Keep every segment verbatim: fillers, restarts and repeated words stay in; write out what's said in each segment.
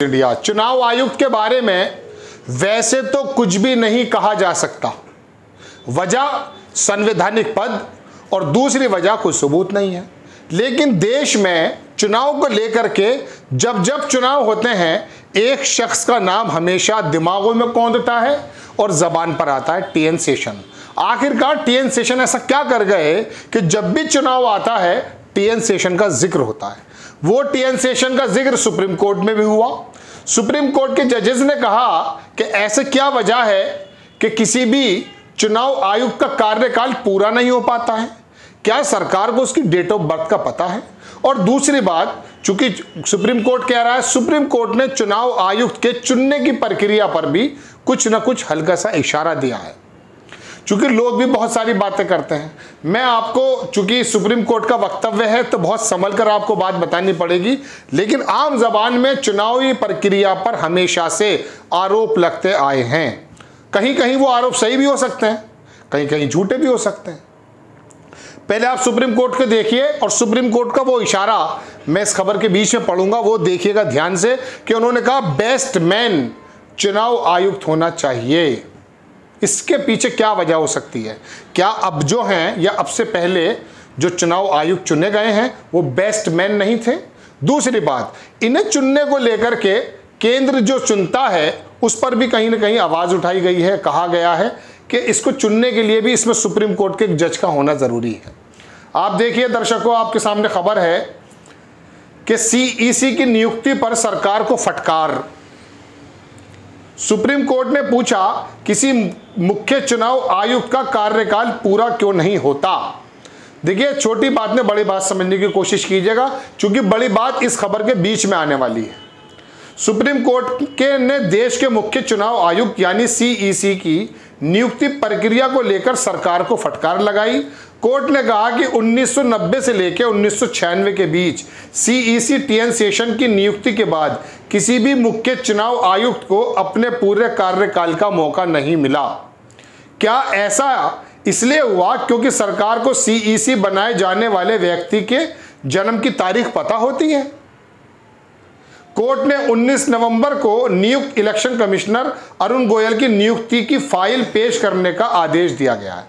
India. चुनाव आयुक्त के बारे में वैसे तो कुछ भी नहीं कहा जा सकता। वजह संवैधानिक पद और दूसरी वजह कोई सबूत नहीं है। लेकिन देश में चुनाव को लेकर के जब जब चुनाव होते हैं, एक शख्स का नाम हमेशा दिमागों में कौंधता है और जबान पर आता है, टी एन शेषन। आखिरकार टी एन शेषन ऐसा क्या कर गए कि जब भी चुनाव आता है टी एन शेषन का जिक्र होता है। वो टी एन शेषन का जिक्र सुप्रीम कोर्ट में भी हुआ। सुप्रीम कोर्ट के जजेस ने कहा कि ऐसे क्या वजह है कि किसी भी चुनाव आयुक्त का कार्यकाल पूरा नहीं हो पाता है, क्या सरकार को उसकी डेट ऑफ बर्थ का पता है? और दूसरी बात, चूंकि सुप्रीम कोर्ट कह रहा है, सुप्रीम कोर्ट ने चुनाव आयुक्त के चुनने की प्रक्रिया पर भी कुछ ना कुछ हल्का सा इशारा दिया है। चूंकि लोग भी बहुत सारी बातें करते हैं, मैं आपको, चूंकि सुप्रीम कोर्ट का वक्तव्य है तो बहुत संभल कर आपको बात बतानी पड़ेगी, लेकिन आम जबान में चुनावी प्रक्रिया पर हमेशा से आरोप लगते आए हैं। कहीं कहीं वो आरोप सही भी हो सकते हैं, कहीं कहीं झूठे भी हो सकते हैं। पहले आप सुप्रीम कोर्ट के देखिए और सुप्रीम कोर्ट का वो इशारा मैं इस खबर के बीच में पढ़ूंगा, वो देखिएगा ध्यान से कि उन्होंने कहा बेस्ट मैन चुनाव आयुक्त होना चाहिए। इसके पीछे क्या वजह हो सकती है? क्या अब जो हैं या अब से पहले जो चुनाव आयुक्त चुने गए हैं वो बेस्ट मैन नहीं थे? दूसरी बात, इन्हें चुनने को लेकर के केंद्र जो चुनता है उस पर भी कहीं ना कहीं आवाज उठाई गई है। कहा गया है कि इसको चुनने के लिए भी इसमें सुप्रीम कोर्ट के एक जज का होना जरूरी है। आप देखिए दर्शकों, आपके सामने खबर है कि सी ई सी की नियुक्ति पर सरकार को फटकार। सुप्रीम कोर्ट ने पूछा किसी मुख्य चुनाव आयुक्त का कार्यकाल पूरा क्यों नहीं होता। देखिए, छोटी बात में बड़ी बात समझने की कोशिश कीजिएगा, क्योंकि बड़ी बात इस खबर के बीच में आने वाली है। सुप्रीम कोर्ट के ने देश के मुख्य चुनाव आयुक्त यानी सी ई सी की नियुक्ति प्रक्रिया को लेकर सरकार को फटकार लगाई। कोर्ट ने कहा कि उन्नीस सौ नब्बे से लेकर उन्नीस सौ छियानवे के बीच C E C T N Seshan की नियुक्ति के बाद किसी भी मुख्य चुनाव आयुक्त को अपने पूरे कार्यकाल का मौका नहीं मिला। क्या ऐसा इसलिए हुआ क्योंकि सरकार को सी ई सी बनाए जाने वाले व्यक्ति के जन्म की तारीख पता होती है? कोर्ट ने उन्नीस नवंबर को नियुक्त इलेक्शन कमिश्नर अरुण गोयल की नियुक्ति की फाइल पेश करने का आदेश दिया गया है।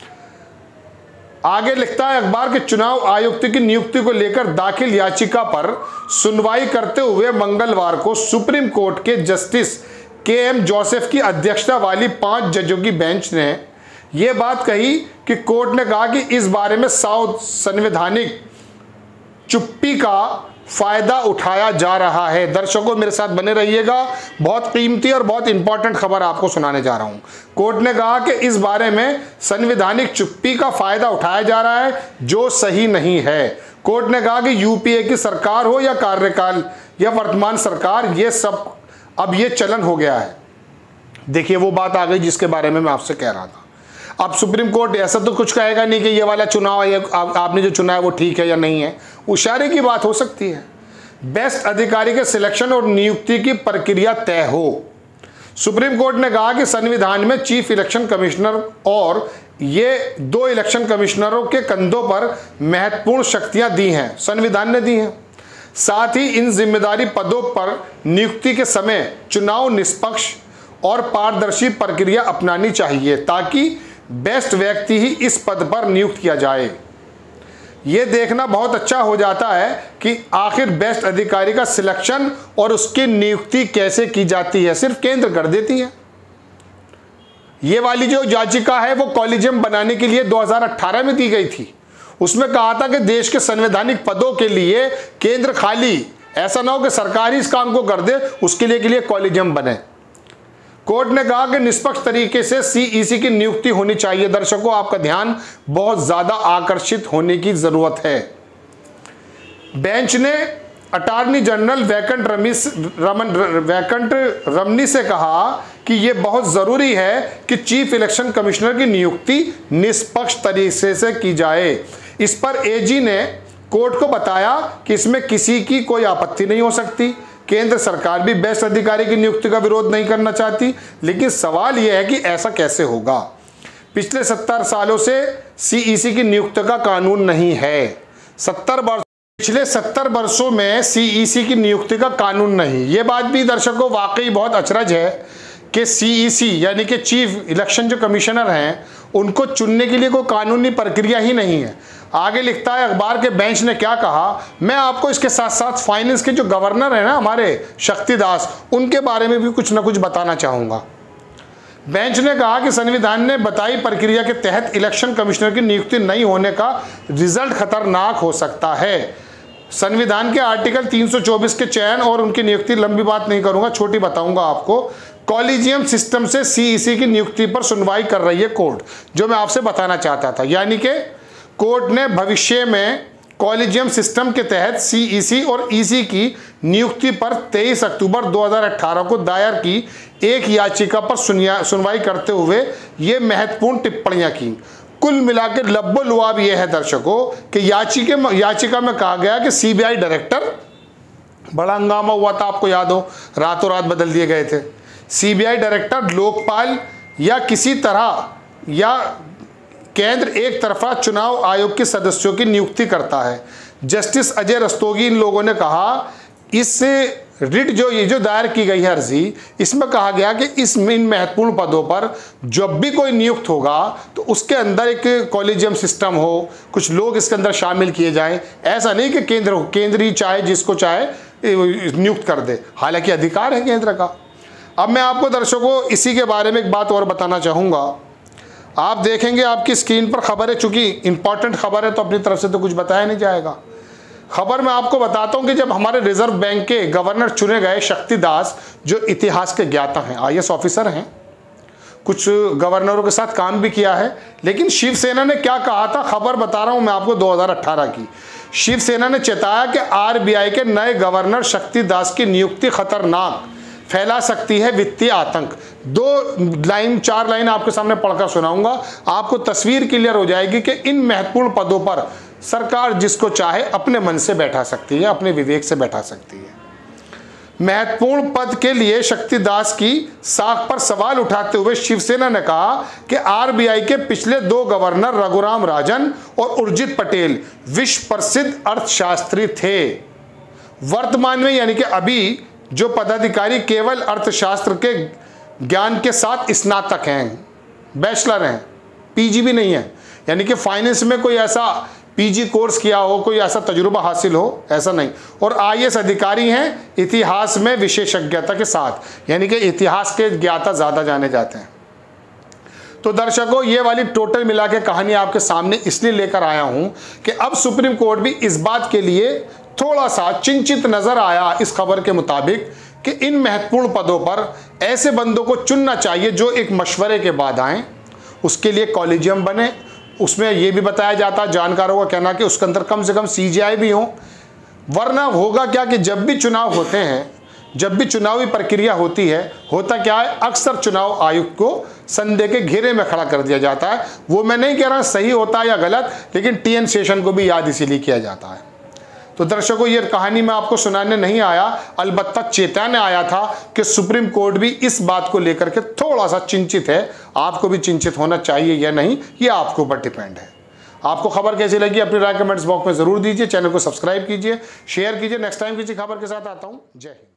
आगे लिखता है अखबार के चुनाव आयुक्त की नियुक्ति को लेकर दाखिल याचिका पर सुनवाई करते हुए मंगलवार को सुप्रीम कोर्ट के जस्टिस के एम जोसेफ की अध्यक्षता वाली पांच जजों की बेंच ने यह बात कही कि कोर्ट ने कहा कि इस बारे में संवैधानिक चुप्पी का फायदा उठाया जा रहा है। दर्शकों, मेरे साथ बने रहिएगा, बहुत कीमती और बहुत इंपॉर्टेंट खबर आपको सुनाने जा रहा हूं। कोर्ट ने कहा कि इस बारे में संवैधानिक चुप्पी का फायदा उठाया जा रहा है जो सही नहीं है। कोर्ट ने कहा कि यू पी ए की सरकार हो या कार्यकाल या वर्तमान सरकार, ये सब अब ये चलन हो गया है। देखिए, वो बात आ गई जिसके बारे में मैं आपसे कह रहा था। अब सुप्रीम कोर्ट ऐसा तो कुछ कहेगा नहीं कि ये वाला चुनाव है, आप, आपने जो चुना है वो ठीक है या नहीं है। इशारे की बात हो सकती है। बेस्ट अधिकारी के सिलेक्शन और नियुक्ति की प्रक्रिया तय हो। सुप्रीम कोर्ट ने कहा कि संविधान में चीफ इलेक्शन कमिश्नर और ये दो इलेक्शन कमिश्नरों के कंधों पर महत्वपूर्ण शक्तियां दी हैं, संविधान ने दी हैं। साथ ही इन जिम्मेदारी पदों पर नियुक्ति के समय चुनाव निष्पक्ष और पारदर्शी प्रक्रिया अपनानी चाहिए ताकि बेस्ट व्यक्ति ही इस पद पर नियुक्त किया जाए। यह देखना बहुत अच्छा हो जाता है कि आखिर बेस्ट अधिकारी का सिलेक्शन और उसकी नियुक्ति कैसे की जाती है, सिर्फ केंद्र कर देती है। ये वाली जो याचिका है वो कॉलेजियम बनाने के लिए दो हज़ार अठारह में दी गई थी। उसमें कहा था कि देश के संवैधानिक पदों के लिए केंद्र खाली, ऐसा ना हो कि सरकार ही इस काम को कर दे, उसके लिए के लिए कॉलेजियम बने। कोर्ट ने कहा कि निष्पक्ष तरीके से सी ई सी की नियुक्ति होनी चाहिए। दर्शकों, आपका ध्यान बहुत ज्यादा आकर्षित होने की जरूरत है। बेंच ने अटॉर्नी जनरल वैकंट रमीस रमन वैकंट रमनी से कहा कि यह बहुत जरूरी है कि चीफ इलेक्शन कमिश्नर की नियुक्ति निष्पक्ष तरीके से की जाए। इस पर ए जी ने कोर्ट को बताया कि इसमें किसी की कोई आपत्ति नहीं हो सकती। केंद्र सरकार भी बेस्ट अधिकारी की नियुक्ति का विरोध नहीं करना चाहती, लेकिन सवाल यह है कि ऐसा कैसे होगा। पिछले सत्तर सालों से सी ई सी की नियुक्ति का कानून नहीं है। सत्तर वर्ष पिछले सत्तर वर्षों में सीईसी की नियुक्ति का कानून नहीं। ये बात भी दर्शकों वाकई बहुत अचरज है कि सीईसी यानी कि चीफ इलेक्शन जो कमिश्नर हैं उनको चुनने के लिए कोई कानूनी प्रक्रिया ही नहीं है। आगे लिखता है अखबार के बेंच ने क्या कहा, मैं आपको इसके साथ साथ फाइनेंस के जो गवर्नर हैं ना हमारे शक्तिदास, उनके बारे में भी कुछ ना कुछ बताना चाहूँगा। बेंच ने कहा कि संविधान ने बताई प्रक्रिया के तहत इलेक्शन कमिश्नर की नियुक्ति नहीं होने का रिजल्ट खतरनाक हो सकता है। संविधान के आर्टिकल तीन सौ चौबीस के चयन और उनकी नियुक्ति, लंबी बात नहीं करूंगा, छोटी बताऊंगा आपको। कॉलेजियम सिस्टम से सीईसी की नियुक्ति पर सुनवाई कर रही है कोर्ट, जो मैं आपसे बताना चाहता था। यानी कि कोर्ट ने भविष्य में कॉलेजियम सिस्टम के तहत सीईसी और ईसी की नियुक्ति पर तेईस अक्टूबर दो हज़ार अठारह को दायर की एक याचिका पर सुनवाई करते हुए ये महत्वपूर्ण टिप्पणियां की। कुल मिलाकर लब्बो लुआब यह है दर्शकों कि याचिका याचिका में कहा गया कि सीबीआई डायरेक्टर, बड़ा हंगामा हुआ था, आपको याद हो, रातों रात बदल दिए गए थे। सीबीआई डायरेक्टर लोकपाल या किसी तरह या केंद्र एक तरफा चुनाव आयोग के सदस्यों की नियुक्ति करता है। जस्टिस अजय रस्तोगी इन लोगों ने कहा, इस रिट जो ये जो दायर की गई है अर्जी, इसमें कहा गया कि इस इन महत्वपूर्ण पदों पर जब भी कोई नियुक्त होगा तो उसके अंदर एक कॉलेजियम सिस्टम हो, कुछ लोग इसके अंदर शामिल किए जाएं। ऐसा नहीं कि केंद्र केंद्र ही चाहे जिसको चाहे नियुक्त कर दे, हालांकि अधिकार है केंद्र का। अब मैं आपको दर्शकों इसी के बारे में एक बात और बताना चाहूँगा। आप देखेंगे आपकी स्क्रीन पर खबर है, चूंकि इंपॉर्टेंट खबर है तो अपनी तरफ से तो कुछ बताया नहीं जाएगा। खबर मैं आपको बताता हूं कि जब हमारे रिजर्व बैंक के गवर्नर चुने गए शक्तिदास, जो इतिहास के ज्ञाता हैं, आईएएस ऑफिसर हैं, कुछ गवर्नरों के साथ काम भी किया है, लेकिन शिवसेना ने क्या कहा था, खबर बता रहा हूं मैं आपको दो हज़ार अठारह की। शिवसेना ने चेताया कि आरबीआई के नए गवर्नर शक्तिदास की नियुक्ति खतरनाक, फैला सकती है वित्तीय आतंक। दो लाइन चार लाइन आपके सामने पढ़कर सुनाऊंगा, आपको तस्वीर क्लियर हो जाएगी कि इन महत्वपूर्ण पदों पर सरकार जिसको चाहे अपने मन से बैठा सकती है, अपने विवेक से बैठा सकती है। महत्वपूर्ण पद के लिए शक्तिदास की साख पर सवाल उठाते हुए शिवसेना ने कहा कि आरबीआई के पिछले दो गवर्नर रघुराम राजन और उर्जित पटेल विश्व प्रसिद्ध अर्थशास्त्री थे। वर्तमान में यानी कि अभी जो पदाधिकारी केवल अर्थशास्त्र के ज्ञान के साथ स्नातक हैं, बैचलर हैं, पीजी भी नहीं है, यानी कि फाइनेंस में कोई ऐसा पीजी कोर्स किया हो, कोई ऐसा तजुर्बा हासिल हो, ऐसा नहीं। और आईएएस अधिकारी हैं इतिहास में विशेषज्ञता के साथ, यानी कि इतिहास के ज्ञाता ज़्यादा जाने जाते हैं। तो दर्शकों ये वाली टोटल मिला के कहानी आपके सामने इसलिए लेकर आया हूं कि अब सुप्रीम कोर्ट भी इस बात के लिए थोड़ा सा चिंतित नजर आया इस खबर के मुताबिक कि इन महत्वपूर्ण पदों पर ऐसे बंदों को चुनना चाहिए जो एक मशवरे के बाद आएँ, उसके लिए कॉलेजियम बने। उसमें यह भी बताया जाता, जानकारों का कहना कि उसके अंदर कम से कम सीजीआई भी हो, वरना होगा क्या कि जब भी चुनाव होते हैं, जब भी चुनावी प्रक्रिया होती है, होता क्या है, अक्सर चुनाव आयुक्त को संदेह के घेरे में खड़ा कर दिया जाता है। वो मैं नहीं कह रहा सही होता है या गलत, लेकिन टीएन शेषन को भी याद इसीलिए किया जाता है। तो दर्शकों ये कहानी मैं आपको सुनाने नहीं आया, अलबत्ता चेताने आया था कि सुप्रीम कोर्ट भी इस बात को लेकर के थोड़ा सा चिंतित है। आपको भी चिंतित होना चाहिए या नहीं, ये आपके ऊपर डिपेंड है। आपको खबर कैसी लगी अपनी राय कमेंट्स बॉक्स में जरूर दीजिए। चैनल को सब्सक्राइब कीजिए, शेयर कीजिए। नेक्स्ट टाइम किसी खबर के साथ आता हूं। जय हिंद।